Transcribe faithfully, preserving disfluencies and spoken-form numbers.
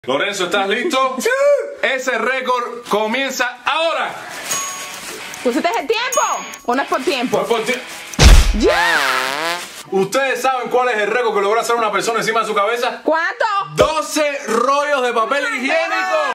Lorenzo, ¿estás listo? Sí. Ese récord comienza ahora. ¿Pusiste el tiempo o no es por tiempo? No es por ti- ¡Ya! ¿Ustedes saben cuál es el récord que logró hacer una persona encima de su cabeza? ¿Cuánto? doce rollos de papel higiénico.